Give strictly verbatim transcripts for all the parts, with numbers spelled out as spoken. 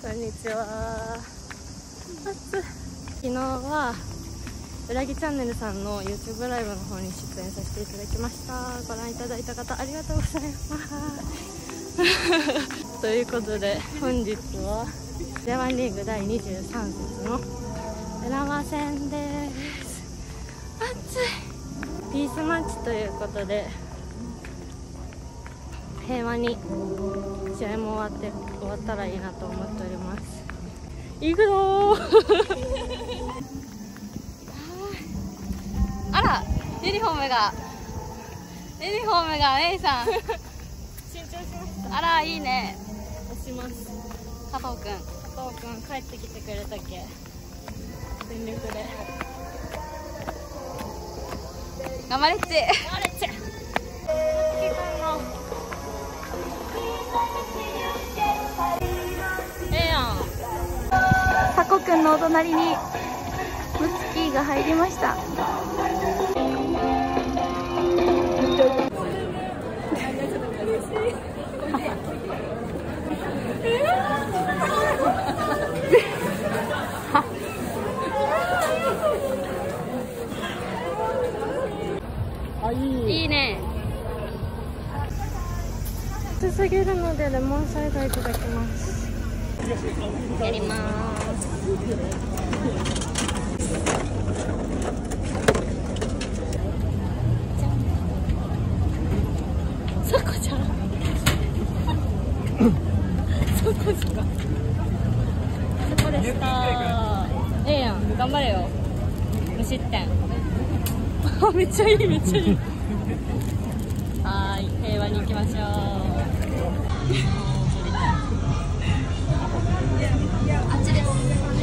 こんにちは。暑い。昨日はうらぎチャンネルさんの YouTube ライブの方に出演させていただきました。ご覧いただいた方ありがとうございますということで本日は ジェイワン リーグだいにじゅうさん節の浦和戦です。暑い。ピースマッチということで平和に試合も終わって終わったらいいなと思っております。行くぞーあら、ユニフォームがユニフォームがメイさん新調しました。あら、いいね。押します。加藤くん加藤くん帰ってきてくれたっけ。全力で頑張れっち頑張れっち。ええやん。佐古くんのお隣にムツキーが入りました。いいね。暑すぎるのでレモンサイダーいただきます。やります。そこじゃんそこじゃんそこでした。ええやん、頑張れよ。無失点あ、めっちゃいい、めっちゃいいはーい、平和に行きましょうあっちです。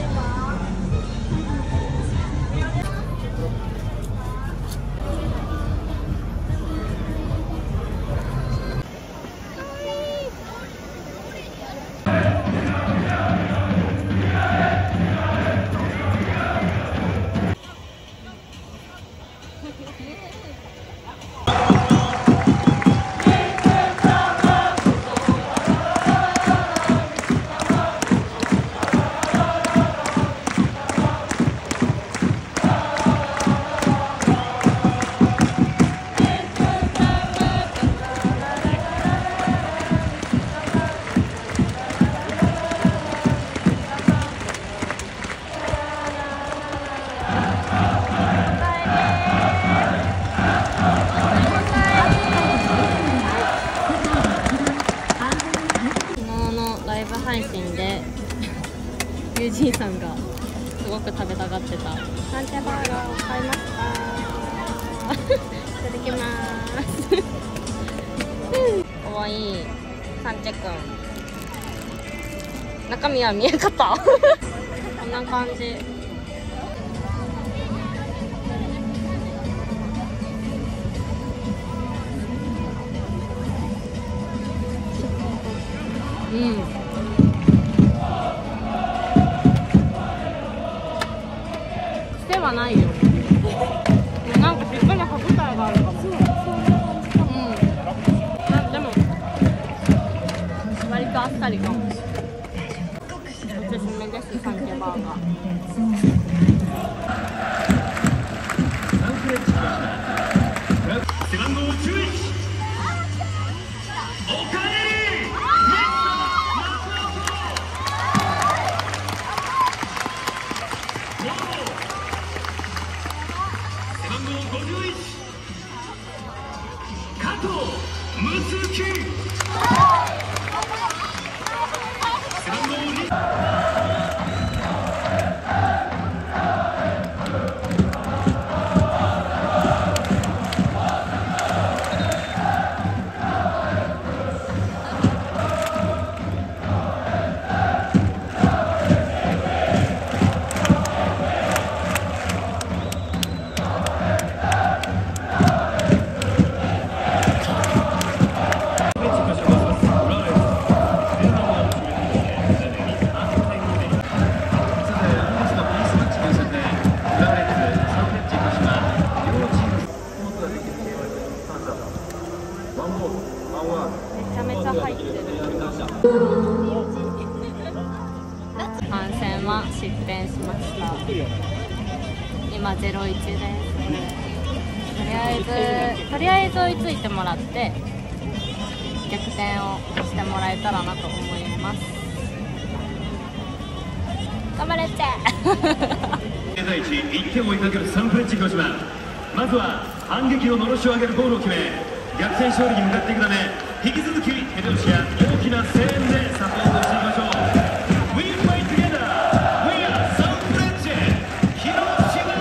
配信でユージーさんがすごく食べたがってたサンチェバーガーを買いましたいただきますかわいいサンチェくん。中身は見えかったこんな感じ。うんはないよ。なんかしっかり歯応えがあるかも。そうそううん。あ、でも割とあっさりかも。おすすめです、サンケバーガー。背番号じゅういち。おかえり。ごじゅういち加藤睦月背番号にま失点しました。今ゼロいちです。とりあえずとりあえず追いついてもらって逆転をしてもらえたらなと思います。頑張れって現在地いってんを追いかけるサンフレッチェ広島、まずは反撃ののろしを上げるゴールを決め逆転勝利に向かっていくため、引き続き手拍子や大きな声援でサポートしていきましょう。 We fight together! We are サンフレッチェ広島。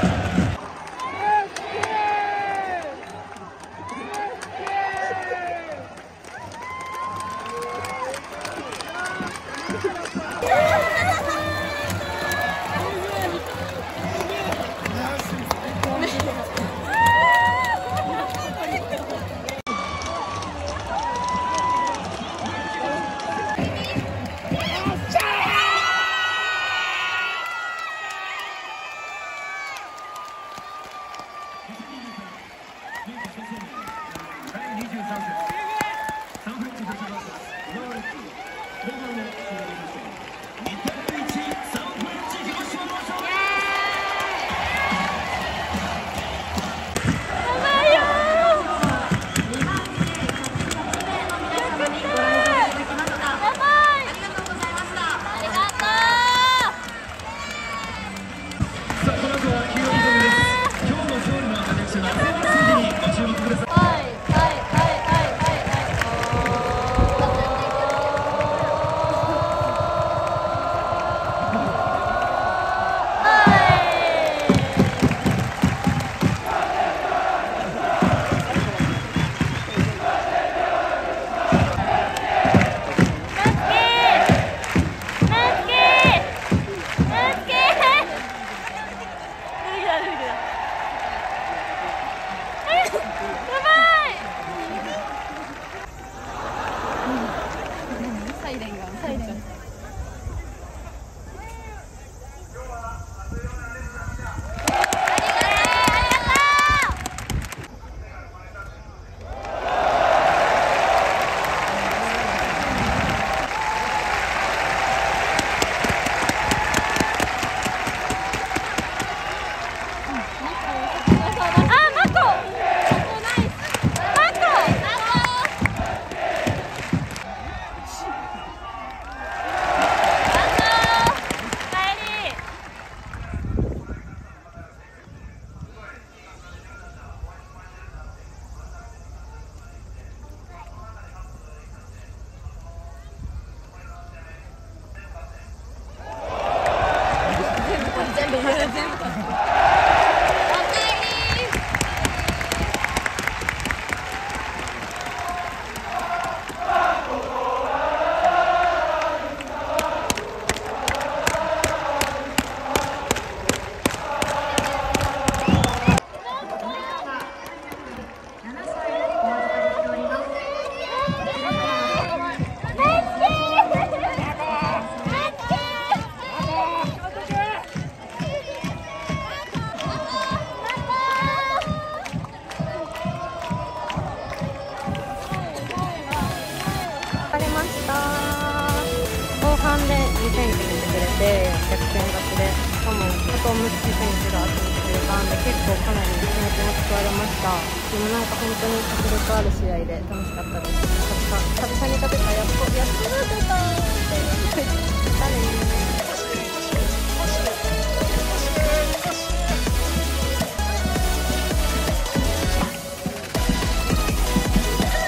で逆転勝ちで、しかも加藤睦月選手が集めてくれたんで結構かなり気持ちも救われました。でもなんか本当に迫力ある試合で楽しかったです。久々に勝てた、やっとやっと勝てたってだね。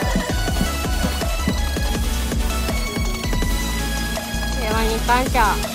感謝。